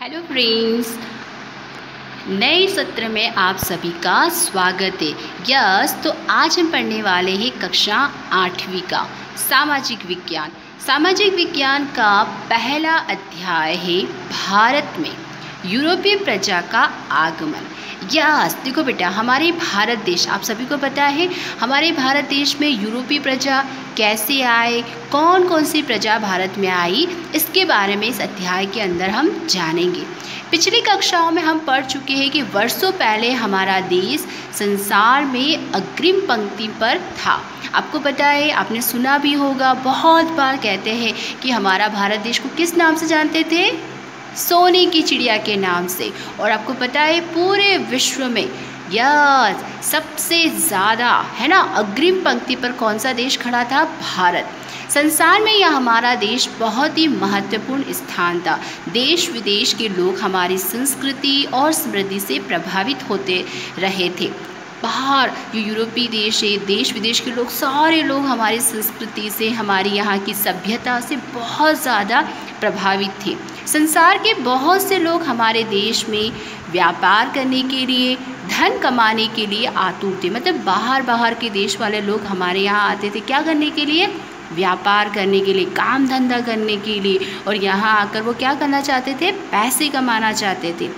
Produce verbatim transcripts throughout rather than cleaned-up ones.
Hello friends, नए सत्र में आप सभी का स्वागत है। यस, तो आज हम पढ़ने वाले हैं कक्षा आठवीं का सामाजिक विज्ञान। सामाजिक विज्ञान का पहला अध्याय है भारत में यूरोपीय प्रजा का आगमन। यस, देखो बेटा, हमारे भारत देश, आप सभी को पता है हमारे भारत देश में यूरोपीय प्रजा कैसे आए, कौन कौन सी प्रजा भारत में आई, इसके बारे में इस अध्याय के अंदर हम जानेंगे। पिछली कक्षाओं में हम पढ़ चुके हैं कि वर्षों पहले हमारा देश संसार में अग्रिम पंक्ति पर था। आपको पता है, आपने सुना भी होगा, बहुत बार कहते हैं कि हमारा भारत देश को किस नाम से जानते थे? सोने की चिड़िया के नाम से। और आपको पता है पूरे विश्व में यस सबसे ज़्यादा, है ना, अग्रिम पंक्ति पर कौन सा देश खड़ा था? भारत। संसार में यह हमारा देश बहुत ही महत्वपूर्ण स्थान था। देश विदेश के लोग हमारी संस्कृति और समृद्धि से प्रभावित होते रहे थे। बाहर जो यूरोपीय देश है, देश विदेश के लोग, सारे लोग हमारी संस्कृति से, हमारी यहाँ की सभ्यता से बहुत ज़्यादा प्रभावित थे। संसार के बहुत से लोग हमारे देश में व्यापार करने के लिए, धन कमाने के लिए आतुर थे। मतलब बाहर बाहर के देश वाले लोग हमारे यहाँ आते थे, क्या करने के लिए? व्यापार करने के लिए, काम धंधा करने के लिए। और यहाँ आकर वो क्या करना चाहते थे? पैसे कमाना चाहते थे।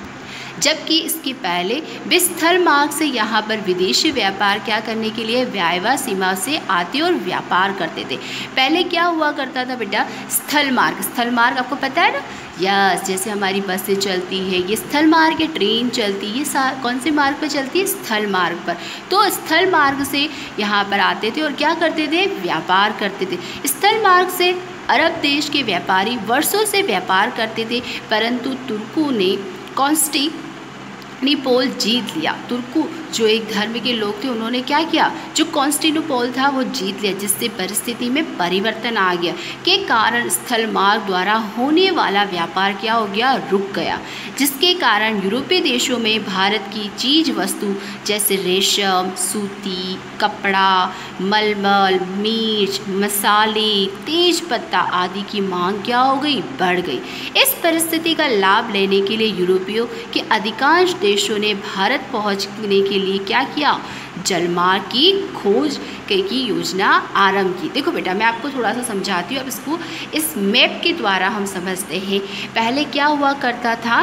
जबकि इसके पहले वे स्थल मार्ग से यहाँ पर विदेशी व्यापार क्या करने के लिए, वायवा सीमा से आते और व्यापार करते थे। पहले क्या हुआ करता था बेटा? स्थल मार्ग। स्थल मार्ग आपको पता है ना? यस, जैसे हमारी बसें चलती है, ये स्थल मार्ग है, ट्रेन चलती है, ये कौन से मार्ग पर चलती है? स्थल मार्ग पर। तो स्थल मार्ग से यहाँ पर आते थे और क्या करते थे? व्यापार करते थे। स्थल मार्ग से अरब देश के व्यापारी वर्षों से व्यापार करते थे, परंतु तुर्कों ने कॉन्स्टी निपोल जीत लिया। तुर्को जो एक धर्म के लोग थे, उन्होंने क्या किया? जो कॉन्स्टेंटिनोपल था वो जीत लिया, जिससे परिस्थिति में परिवर्तन आ गया के कारण स्थल मार्ग द्वारा होने वाला व्यापार क्या हो गया? रुक गया, जिसके कारण यूरोपीय देशों में भारत की चीज वस्तु जैसे रेशम, सूती कपड़ा, मलमल, मिर्च, मसाले, तेज पत्ता आदि की मांग क्या हो गई? बढ़ गई। इस परिस्थिति का लाभ लेने के लिए यूरोपियों के अधिकांश देशों ने भारत पहुंचने के लिए क्या किया? जलमार्ग की खोज की योजना आरंभ की। देखो बेटा, मैं आपको थोड़ा सा समझाती हूँ, अब इसको इस मैप के द्वारा हम समझते हैं। पहले क्या हुआ करता था?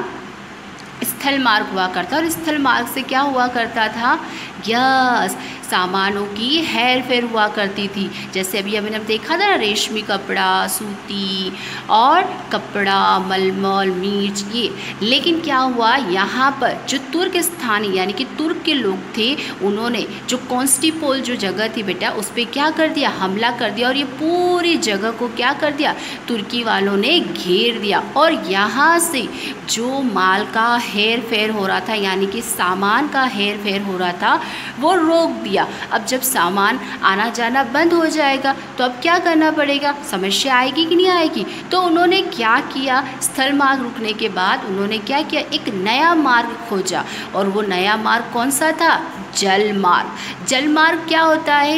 स्थल मार्ग हुआ करता, और स्थल मार्ग से क्या हुआ करता था? यस, सामानों की हेर फेर हुआ करती थी। जैसे अभी हमने देखा था ना, रेशमी कपड़ा, सूती और कपड़ा, मलमल, मिर्च, ये। लेकिन क्या हुआ, यहाँ पर जो तुर्क स्थानीय यानी कि तुर्क के लोग थे, उन्होंने जो कॉन्स्टेंटिनोपल जो जगह थी बेटा, उस पर क्या कर दिया? हमला कर दिया, और ये पूरी जगह को क्या कर दिया? तुर्की वालों ने घेर दिया। और यहाँ से जो माल का हेर फेर हो रहा था, यानी कि सामान का हेर फेर हो रहा था, वो रोक दिया। अब जब सामान आना जाना बंद हो जाएगा तो अब क्या करना पड़ेगा? समस्या आएगी कि नहीं आएगी? तो उन्होंने क्या किया? स्थल मार्ग रुकने के बाद उन्होंने क्या किया? एक नया मार्ग खोजा, और वो नया मार्ग कौन सा था? जल मार्ग। जल मार्ग क्या होता है?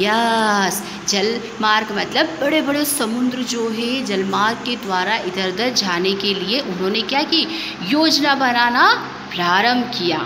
यस, जल मार्ग मतलब बड़े बड़े समुद्र जो है, जल मार्ग के द्वारा इधर उधर जाने के लिए उन्होंने क्या की? योजना बनाना प्रारंभ किया।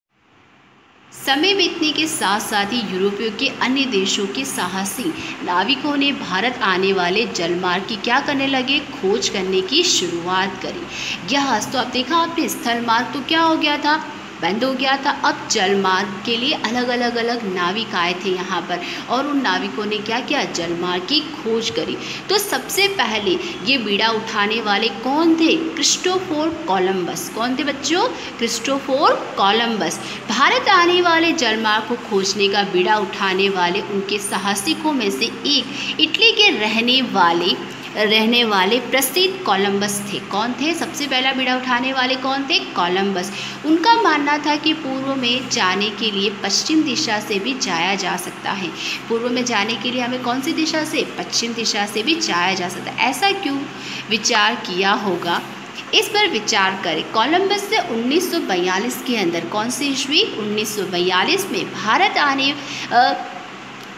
समय बीतने के साथ साथ ही यूरोपियों के अन्य देशों के साहसी नाविकों ने भारत आने वाले जलमार्ग की क्या करने लगे? खोज करने की शुरुआत करी। यस, तो अब देखा आपने, स्थल मार्ग तो क्या हो गया था? बंद हो गया था। अब जल मार्ग के लिए अलग अलग अलग नाविक आए थे यहाँ पर, और उन नाविकों ने क्या किया? जल मार्ग की खोज करी। तो सबसे पहले ये बीड़ा उठाने वाले कौन थे? Christopher Columbus. कौन थे बच्चों? Christopher Columbus. भारत आने वाले जल मार्ग को खोजने का बीड़ा उठाने वाले उनके साहसिकों में से एक इटली के रहने वाले रहने वाले प्रसिद्ध कोलंबस थे। कौन थे? सबसे पहला बीड़ा उठाने वाले कौन थे? कोलंबस। उनका मानना था कि पूर्व में जाने के लिए पश्चिम दिशा से भी जाया जा सकता है। पूर्व में जाने के लिए हमें कौन सी दिशा से? पश्चिम दिशा से भी जाया जा सकता है। ऐसा क्यों विचार किया होगा? इस पर विचार करें। कोलंबस से उन्नीस सौ बयालीस के अंदर, कौन सी ईस्वी? उन्नीस सौ बयालीस में भारत आने आ,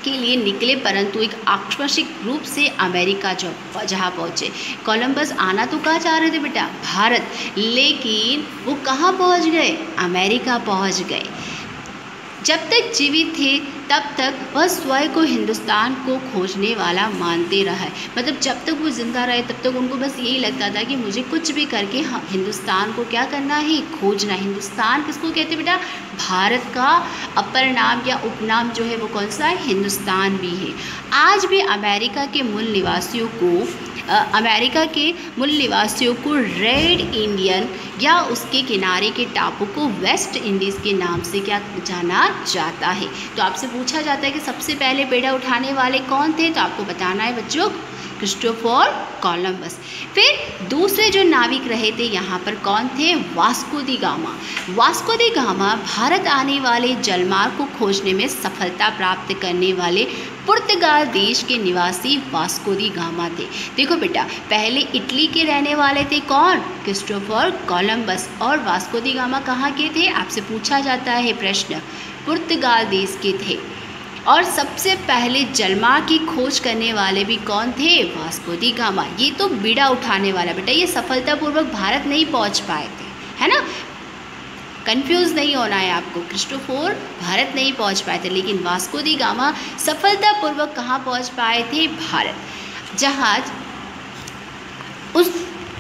के लिए निकले, परंतु एक आकस्मिक रूप से अमेरिका जो जहाँ पहुँचे। कोलंबस आना तो कहाँ चाह रहे थे बेटा, भारत, लेकिन वो कहाँ पहुँच गए, अमेरिका पहुँच गए। जब तक जीवित थे तब तक वह स्वयं को हिंदुस्तान को खोजने वाला मानते रहे। मतलब जब तक वो जिंदा रहे तब तक उनको बस यही लगता था कि मुझे कुछ भी करके हिंदुस्तान को क्या करना है, खोजना। हिंदुस्तान किसको कहते हैं बेटा, भारत का अपर नाम या उपनाम जो है वो कौन सा है, हिंदुस्तान भी है। आज भी अमेरिका के मूल निवासियों को अमेरिका के मूल निवासियों को रेड इंडियन या उसके किनारे के टापू को वेस्ट इंडीज़ के नाम से क्या जाना जाता है। तो आपसे पूछा जाता है कि सबसे पहले बेड़ा उठाने वाले कौन थे, तो आपको बताना है बच्चों, क्रिस्टोफर कोलंबस। फिर दूसरे जो नाविक रहे थे यहाँ पर कौन थे, Vasco da Gama. Vasco da Gama भारत आने वाले जलमार्ग को खोजने में सफलता प्राप्त करने वाले पुर्तगाल देश के निवासी वास्को दी गामा थे। देखो बेटा, पहले इटली के रहने वाले थे कौन, क्रिस्टोफर कोलंबस, और वास्को दी गामा कहाँ के थे, आपसे पूछा जाता है प्रश्न, पुर्तगाल देश के थे। और सबसे पहले जलमार्ग की खोज करने वाले भी कौन थे, वास्को दी गामा। ये तो बीड़ा उठाने वाला बेटा, ये सफलतापूर्वक भारत नहीं पहुंच पाए थे, है ना, कंफ्यूज नहीं होना है आपको। क्रिस्टोफर भारत नहीं पहुंच पाए थे, लेकिन वास्को दी गामा सफलतापूर्वक कहाँ पहुंच पाए थे, भारत। जहाज उस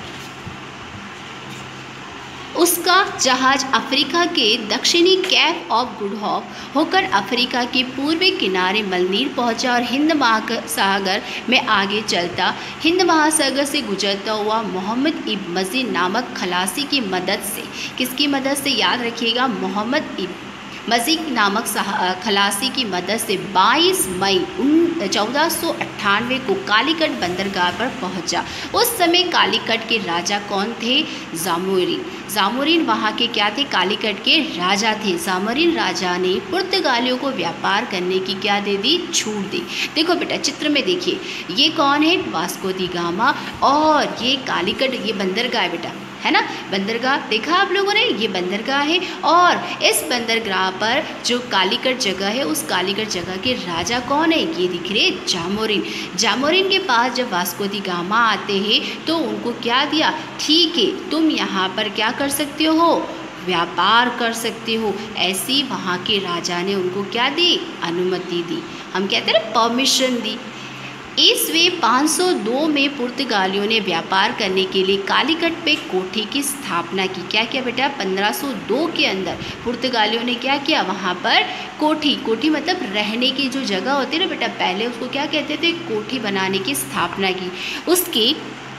उसका जहाज अफ्रीका के दक्षिणी कैप ऑफ गुड होप होकर अफ्रीका के पूर्वी किनारे मलनीर पहुंचा और हिंद महासागर में आगे चलता हिंद महासागर से गुजरता हुआ मोहम्मद इब्न मजीद नामक खलासी की मदद से, किसकी मदद से, याद रखिएगा, मोहम्मद इब्न मजीद नामक खलासी की मदद से बाईस मई चौदह सौ अट्ठानवे को कालीकट बंदरगाह पर पहुंचा। उस समय कालीकट के राजा कौन थे, जामोरिन। जामोरिन वहाँ के क्या थे, कालीकट के राजा थे। जामोरिन राजा ने पुर्तगालियों को व्यापार करने की क्या दे दी, छूट दी। देखो बेटा चित्र में देखिए, ये कौन है, वास्को दी गामा, और ये कालीकट, ये बंदरगाह है बेटा, है ना, बंदरगाह देखा आप लोगों ने, ये बंदरगाह है। और इस बंदरगाह पर जो कालीकट जगह है, उस कालीकट जगह के राजा कौन है, ये दिख रहे, जामोरिन। जामोरिन के पास जब वास्को दी गामा आते हैं तो उनको क्या दिया, ठीक है तुम यहाँ पर क्या कर सकते हो, व्यापार कर सकते हो। ऐसी वहाँ के राजा ने उनको क्या दी, अनुमति दी, हम कहते हैं ना परमिशन दी। ईस्वी पाँच सौ दो में पुर्तगालियों ने व्यापार करने के लिए कालीकट पे कोठी की स्थापना की। क्या किया बेटा, पंद्रह सौ दो के अंदर पुर्तगालियों ने क्या किया, वहाँ पर कोठी, कोठी मतलब रहने की जो जगह होती है ना बेटा, पहले उसको क्या कहते थे, कोठी बनाने की स्थापना की। उसके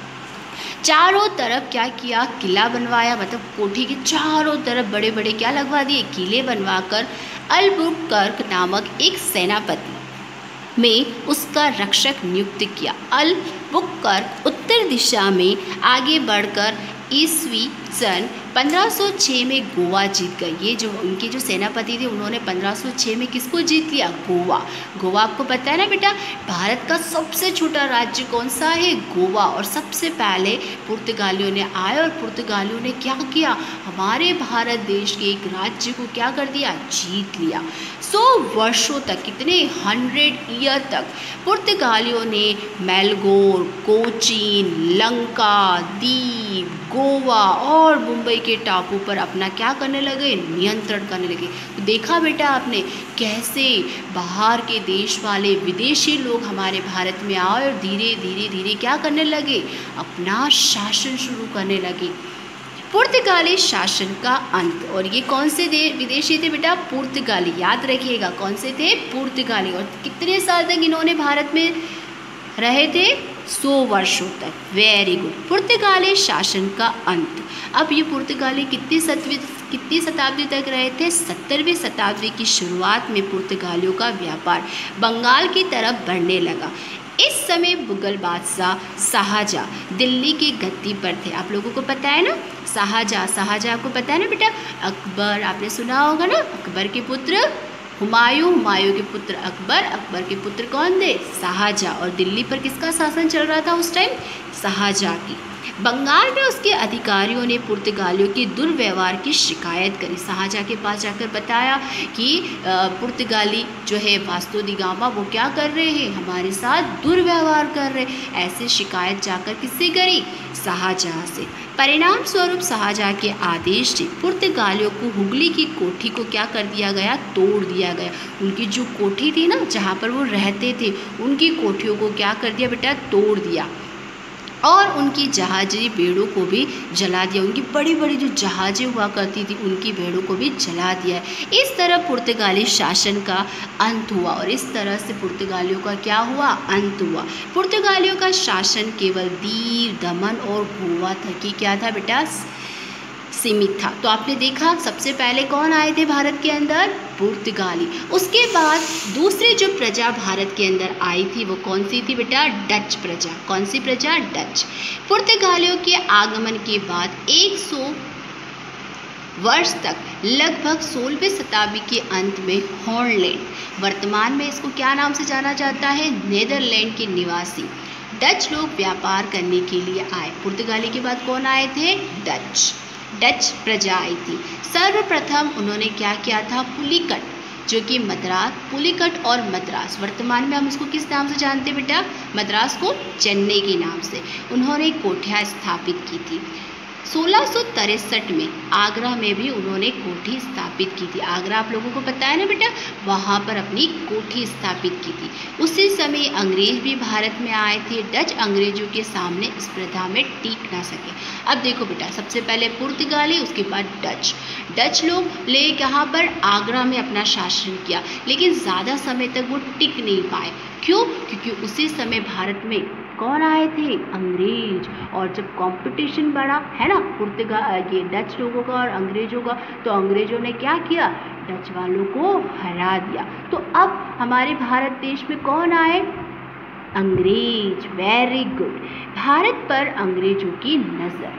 चारों तरफ क्या किया, किला बनवाया, मतलब कोठी के चारों तरफ बड़े बड़े क्या लगवा दिए, किले बनवाकर अल्बुकर्क नामक एक सेनापति में उसका रक्षक नियुक्त किया। अल्बुकर्क उत्तर दिशा में आगे बढ़कर ईस्वी सन पंद्रह सौ छह में गोवा जीत गए। ये जो उनके जो सेनापति थे उन्होंने पंद्रह सौ छह में किसको जीत लिया, गोवा। गोवा आपको पता है ना बेटा, भारत का सबसे छोटा राज्य कौन सा है, गोवा। और सबसे पहले पुर्तगालियों ने आए और पुर्तगालियों ने क्या किया, हमारे भारत देश के एक राज्य को क्या कर दिया, जीत लिया। सौ वर्षों तक, कितने, हंड्रेड ईयर तक पुर्तगालियों ने मेलगोर, कोचीन, लंका, दीव, गोवा और मुंबई के टापू पर अपना क्या करने लगे, नियंत्रण करने लगे। तो देखा बेटा आपने कैसे बाहर के देश वाले विदेशी लोग हमारे भारत में आए और धीरे धीरे धीरे क्या करने लगे, अपना शासन शुरू करने लगे। पुर्तगाली शासन का अंत, और ये कौन से विदेशी थे बेटा, पुर्तगाली, याद रखिएगा कौन से थे, पुर्तगाली। और कितने साल तक इन्होंने भारत में रहे थे, सौ वर्षों तक। वेरी गुड, पुर्तगाली शासन का अंत। अब ये पुर्तगाली कितनी सतवीं कितनी शताब्दी तक रहे थे, सत्तरवीं शताब्दी की शुरुआत में पुर्तगालियों का व्यापार बंगाल की तरफ बढ़ने लगा। इस समय मुगल बादशाह शाहजहाँ दिल्ली की गद्दी पर थे। आप लोगों को पता है ना, शाहजहाँ शाहजहाँ आपको पता है ना बेटा, अकबर आपने सुना होगा ना, अकबर के पुत्र हुमायूं, हुमायूं के पुत्र अकबर, अकबर के पुत्र कौन थे, शाहजहाँ। और दिल्ली पर किसका शासन चल रहा था उस टाइम, शाहजहाँ की। बंगाल में उसके अधिकारियों ने पुर्तगालियों के दुर्व्यवहार की शिकायत करी। शाहजहाँ के पास जाकर बताया कि पुर्तगाली जो है वास्को डी गामा वो क्या कर रहे हैं, हमारे साथ दुर्व्यवहार कर रहे। ऐसे शिकायत जाकर किससे करी, शाहजहाँ से। परिणाम स्वरूप शाहजहाँ के आदेश से पुर्तगालियों को हुगली की कोठी को क्या कर दिया गया, तोड़ दिया गया। उनकी जो कोठी थी ना, जहाँ पर वो रहते थे, उनकी कोठियों को क्या कर दिया बेटा, तोड़ दिया। और उनकी जहाजी बेड़ों को भी जला दिया। उनकी बड़ी बड़ी जो जहाज़ें हुआ करती थी, उनकी बेड़ों को भी जला दिया। इस तरह पुर्तगाली शासन का अंत हुआ और इस तरह से पुर्तगालियों का क्या हुआ, अंत हुआ। पुर्तगालियों का शासन केवल दीव, दमन और गोवा तक ही क्या था बेटा, सीमित था। तो आपने देखा सबसे पहले कौन आए थे भारत के अंदर, पुर्तगाली। उसके बाद दूसरी जो प्रजा भारत के अंदर आई थी वो कौन सी थी बेटा, डच प्रजा। कौन सी प्रजा, डच। पुर्तगालियों के आगमन के बाद सौ वर्ष तक लगभग सोलहवीं शताब्दी के अंत में हॉलैंड, वर्तमान में इसको क्या नाम से जाना जाता है, नीदरलैंड के निवासी डच लोग व्यापार करने के लिए आए। पुर्तगाली के बाद कौन आए थे, डच डच प्रजा आई थी। सर्वप्रथम उन्होंने क्या किया था, पुलिकट, जो कि मद्रास, पुलिकट और मद्रास, वर्तमान में हम इसको किस नाम से जानते हैं बेटा, मद्रास को चेन्नई के नाम से उन्होंने कोठियाँ स्थापित की थी। सोलह सौ तिरसठ में आगरा में भी उन्होंने कोठी स्थापित की थी। आगरा आप लोगों को पता है ना बेटा, वहाँ पर अपनी कोठी स्थापित की थी। उसी समय अंग्रेज भी भारत में आए थे। डच अंग्रेजों के सामने स्पर्धा में टिक ना सके। अब देखो बेटा, सबसे पहले पुर्तगाली, उसके बाद डच। डच लोग ले यहाँ पर आगरा में अपना शासन किया, लेकिन ज़्यादा समय तक वो टिक नहीं पाए। क्यों? क्योंकि उसी समय भारत में कौन आए थे, अंग्रेज। और जब कंपटीशन बढ़ा है ना पुर्तगाल ये डच लोगों का और अंग्रेजों का, तो अंग्रेजों ने क्या किया, डच वालों को हरा दिया। तो अब हमारे भारत देश में कौन आए, अंग्रेज। Very good. भारत पर अंग्रेजों की नजर।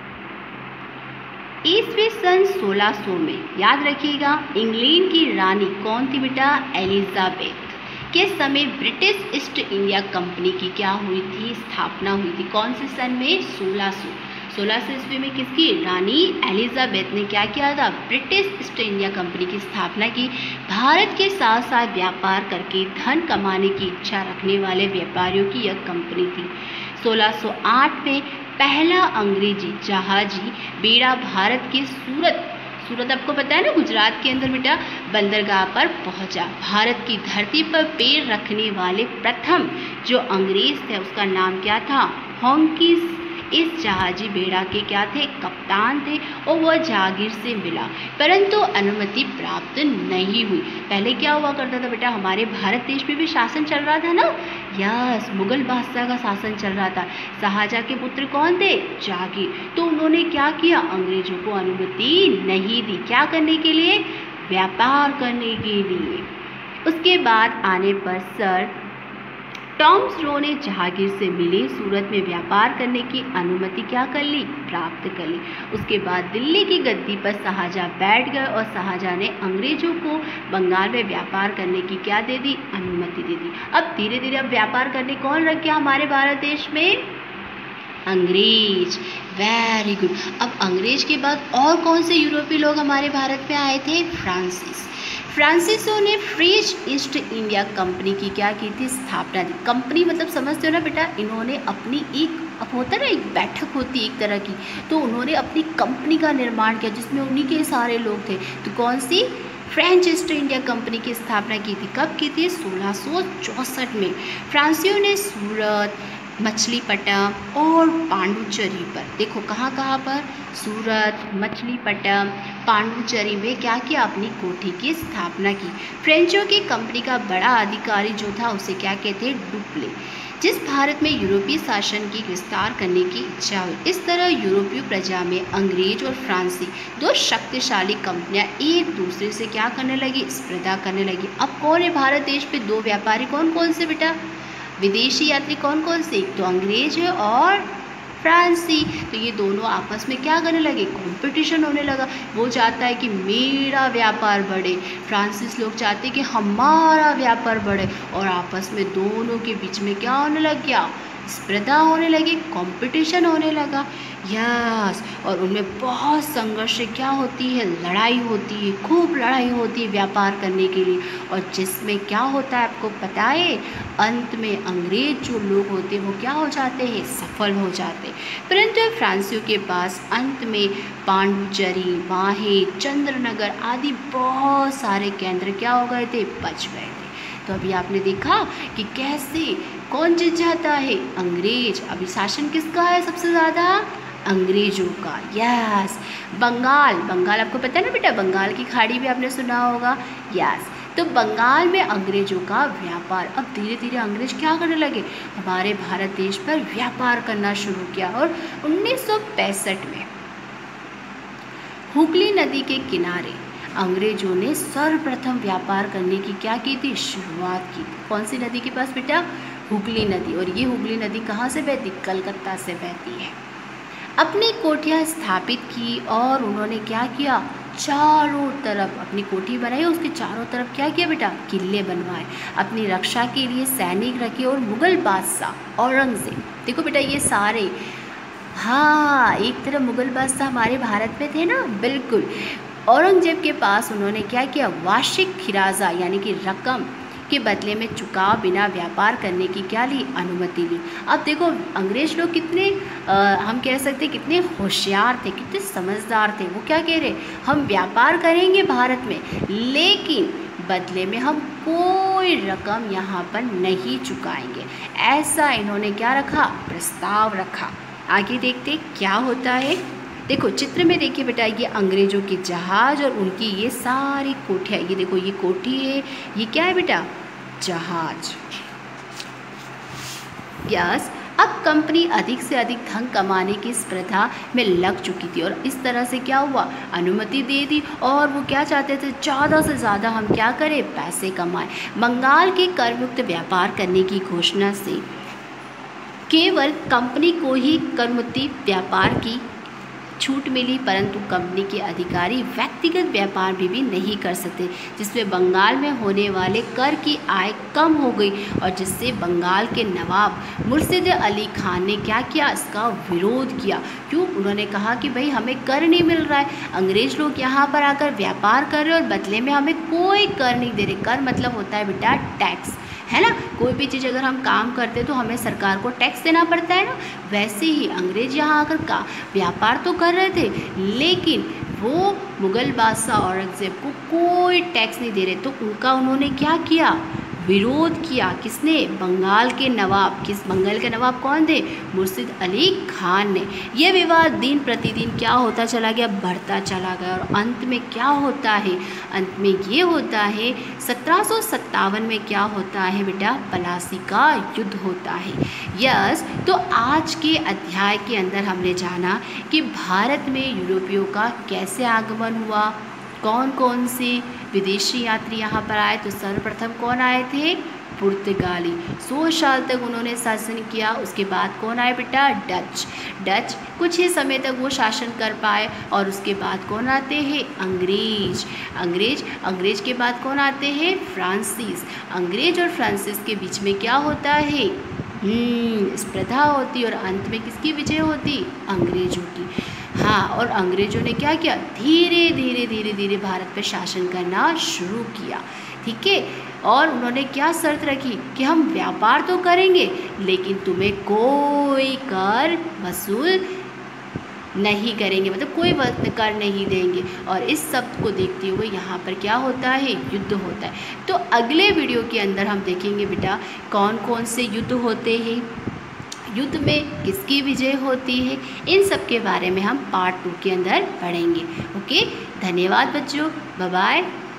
ईस्वी सन सोलह सौ में, याद रखिएगा, इंग्लैंड की रानी कौन थी बेटा, एलिजाबेथ के समय ब्रिटिश ईस्ट इंडिया कंपनी की क्या हुई थी, स्थापना हुई थी। कौन से सन में, सोलह सौ सोलह सौ ईस्वी में किसकी, रानी एलिजाबेथ ने क्या किया था, ब्रिटिश ईस्ट इंडिया कंपनी की स्थापना की। भारत के साथ साथ व्यापार करके धन कमाने की इच्छा रखने वाले व्यापारियों की यह कंपनी थी। सोलह सौ आठ में पहला अंग्रेजी जहाजी बेड़ा भारत के सूरत सूरत आपको पता है ना, गुजरात के अंदर बेटा, बंदरगाह पर पहुंचा। भारत की धरती पर पैर रखने वाले प्रथम जो अंग्रेज थे उसका नाम क्या था, हॉकिंस। इस जहाजी बेड़ा के क्या थे, कप्तान थे और वह जहांगीर से मिला, परंतु अनुमति प्राप्त नहीं हुई। पहले क्या हुआ करता था बेटा, हमारे भारत देश में भी शासन चल रहा था ना, यस, मुगल बादशाह का शासन चल रहा था। शाहजहाँ के पुत्र कौन थे, जहांगीर। तो उन्होंने क्या किया, अंग्रेजों को अनुमति नहीं दी, क्या करने के लिए, व्यापार करने के लिए। उसके बाद आने पर सर टॉमस रो ने जहांगीर से मिले, सूरत में व्यापार करने की अनुमति क्या कर ली, प्राप्त कर ली। उसके बाद दिल्ली की गद्दी पर शाहजहाँ बैठ गए और शाहजहाँ ने अंग्रेजों को बंगाल में व्यापार करने की क्या दे दी, अनुमति दे दी। अब धीरे धीरे अब व्यापार करने कौन रख गया हमारे भारत देश में, अंग्रेज। Very good. अब अंग्रेज के बाद और कौन से यूरोपीय लोग हमारे भारत में आए थे, फ्रांसीस। फ्रांसीसियों ने फ्रेंच ईस्ट इंडिया कंपनी की क्या की थी, स्थापना दी। कंपनी मतलब समझते हो ना बेटा, इन्होंने अपनी एक, अब होता है ना एक बैठक होती एक तरह की, तो उन्होंने अपनी कंपनी का निर्माण किया जिसमें उन्हीं के सारे लोग थे। तो कौन सी, फ्रेंच ईस्ट इंडिया कंपनी की स्थापना की थी। कब की थी, सोलह सौ चौंसठ में। फ्रांसीसियों ने सूरत, मछलीपट्टनम और पांडुचेरी पर, देखो कहाँ कहाँ पर, सूरत, मछलीपट्टनम, पांडुचेरी में क्या किया, अपनी कोठी की स्थापना की। फ्रेंचों की कंपनी का बड़ा अधिकारी जो था उसे क्या कहते, डुप्ले, जिस भारत में यूरोपीय शासन की विस्तार करने की इच्छा हुई। इस तरह यूरोपीय प्रजा में अंग्रेज और फ्रांसी दो शक्तिशाली कंपनियां एक दूसरे से क्या करने लगी, स्पर्धा करने लगी। अब कौन है भारत देश में दो व्यापारी, कौन कौन से बेटा, विदेशी यात्री कौन कौन से, एक तो अंग्रेज है और फ्रांसी। तो ये दोनों आपस में क्या करने लगे, कंपटीशन होने लगा। वो चाहता है कि मेरा व्यापार बढ़े, फ्रांसीस लोग चाहते हैं कि हमारा व्यापार बढ़े, और आपस में दोनों के बीच में क्या होने लग गया, स्पर्धा होने लगी, कंपटीशन होने लगा। यस, और उनमें बहुत संघर्ष क्या होती है, लड़ाई होती है, खूब लड़ाई होती है व्यापार करने के लिए। और जिसमें क्या होता है आपको पता है, अंत में अंग्रेज जो लोग होते हैं वो क्या हो जाते हैं, सफल हो जाते हैं। परंतु फ्रांसियों के पास अंत में पांडुचेरी, माहे, चंद्रनगर आदि बहुत सारे केंद्र क्या हो गए थे, बच गए थे। तो अभी आपने देखा कि कैसे कौन जीत जाता है, अंग्रेज। अभी शासन किसका है सबसे ज़्यादा, अंग्रेजों का। यस, बंगाल, बंगाल आपको पता है ना बेटा, बंगाल की खाड़ी भी आपने सुना होगा। यस, तो बंगाल में अंग्रेजों का व्यापार। अब धीरे धीरे अंग्रेज क्या करने लगे, हमारे भारत देश पर व्यापार करना शुरू किया। और उन्नीस सौ पैंसठ में हुगली नदी के किनारे अंग्रेजों ने सर्वप्रथम व्यापार करने की क्या की थी, शुरुआत की थी। कौन सी नदी के पास बेटा, हुगली नदी। और ये हुगली नदी कहाँ से बहती, कलकत्ता से बहती है। अपनी कोठियाँ स्थापित की और उन्होंने क्या किया, चारों तरफ अपनी कोठी बनाई, उसके चारों तरफ क्या किया बेटा, किले बनवाए। अपनी रक्षा के लिए सैनिक रखे और मुगल बादशाह औरंगजेब, देखो बेटा ये सारे, हाँ एक तरफ मुगल बादशाह हमारे भारत में थे ना, बिल्कुल। औरंगजेब के पास उन्होंने क्या किया, वार्षिक खिराजा यानी कि रकम के बदले में चुकाव बिना व्यापार करने की क्या ली, अनुमति ली। अब देखो अंग्रेज लोग कितने आ, हम कह सकते कितने होशियार थे, कितने समझदार थे। वो क्या कह रहे, हम व्यापार करेंगे भारत में, लेकिन बदले में हम कोई रकम यहाँ पर नहीं चुकाएंगे। ऐसा इन्होंने क्या रखा, प्रस्ताव रखा। आगे देखते क्या होता है। देखो चित्र में देखिए बेटा, ये अंग्रेजों के जहाज और उनकी ये सारी कोठियाँ, ये देखो ये कोठी है, ये क्या है बेटा, जहाज। यस, अब कंपनी अधिक से अधिक धन कमाने की स्पर्धा में लग चुकी थी और इस तरह से क्या हुआ, अनुमति दे दी। और वो क्या चाहते थे, ज़्यादा से ज़्यादा हम क्या करें, पैसे कमाएं। बंगाल के कर मुक्त व्यापार करने की घोषणा से केवल कंपनी को ही कर मुक्त व्यापार की छूट मिली, परंतु कंपनी के अधिकारी व्यक्तिगत व्यापार भी, भी नहीं कर सकते, जिसमें बंगाल में होने वाले कर की आय कम हो गई और जिससे बंगाल के नवाब मुर्शिद अली खान ने क्या किया, इसका विरोध किया। क्यों, उन्होंने कहा कि भाई हमें कर नहीं मिल रहा है, अंग्रेज लोग यहाँ पर आकर व्यापार कर रहे हैं और बदले में हमें कोई कर नहीं दे रहे। कर मतलब होता है बेटा टैक्स, है ना। कोई भी चीज़ अगर हम काम करते हैं तो हमें सरकार को टैक्स देना पड़ता है ना। वैसे ही अंग्रेज यहाँ आकर का व्यापार तो कर रहे थे, लेकिन वो मुगल बादशाह औरंगजेब को कोई टैक्स नहीं दे रहे, तो उनका उन्होंने क्या किया, विरोध किया। किसने, बंगाल के नवाब। किस बंगाल के नवाब कौन थे, मुर्शिद अली खान ने। यह विवाद दिन प्रतिदिन क्या होता चला गया, बढ़ता चला गया और अंत में क्या होता है, अंत में ये होता है सत्रह सौ सत्तावन में क्या होता है बेटा, पलासी का युद्ध होता है। यस, तो आज के अध्याय के अंदर हमने जाना कि भारत में यूरोपियों का कैसे आगमन हुआ, कौन कौन से विदेशी यात्री यहाँ पर आए। तो सर्वप्रथम कौन आए थे, पुर्तगाली। सौ साल तक उन्होंने शासन किया। उसके बाद कौन आए बेटा, डच। डच कुछ ही समय तक वो शासन कर पाए और उसके बाद कौन आते हैं, अंग्रेज। अंग्रेज अंग्रेज के बाद कौन आते हैं, फ्रांसीस। अंग्रेज और फ्रांसीस के बीच में क्या होता है, स्पर्धा होती और अंत में किसकी विजय होती, अंग्रेजों की। हाँ, और अंग्रेजों ने क्या किया, धीरे धीरे धीरे धीरे भारत पर शासन करना शुरू किया। ठीक है, और उन्होंने क्या शर्त रखी कि हम व्यापार तो करेंगे लेकिन तुम्हें कोई कर वसूल नहीं करेंगे, मतलब कोई कर नहीं देंगे। और इस सब को देखते हुए यहाँ पर क्या होता है, युद्ध होता है। तो अगले वीडियो के अंदर हम देखेंगे बेटा कौन कौन से युद्ध होते हैं, युद्ध में किसकी विजय होती है, इन सब के बारे में हम पार्ट टू के अंदर पढ़ेंगे। ओके, धन्यवाद बच्चों, बाय बाय।